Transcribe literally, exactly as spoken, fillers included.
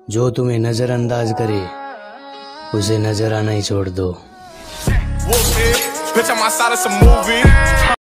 जो तुम्हें नजरअंदाज करे उसे नजर आना ही छोड़ दो।